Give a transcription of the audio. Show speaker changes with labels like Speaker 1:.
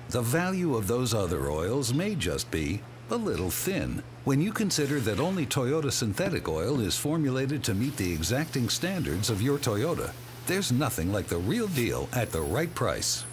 Speaker 1: The value of those other oils may just be a little thin when you consider that only Toyota synthetic oil is formulated to meet the exacting standards of your Toyota. There's nothing like the real deal at the right price.